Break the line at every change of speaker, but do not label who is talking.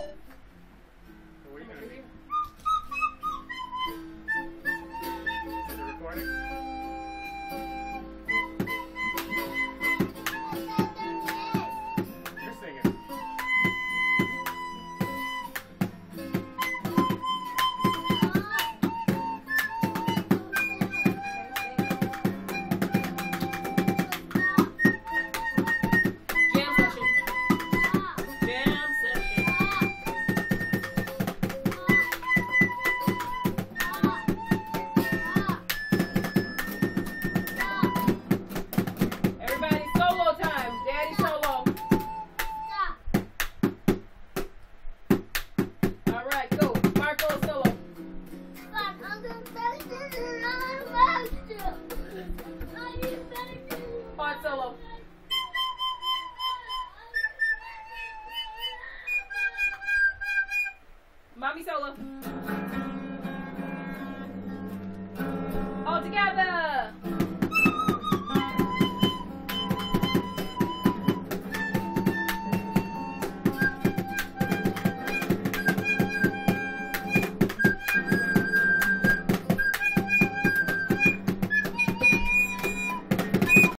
What are you gonna be? Is it recording? You're singing.
Solo. Mommy solo. All together.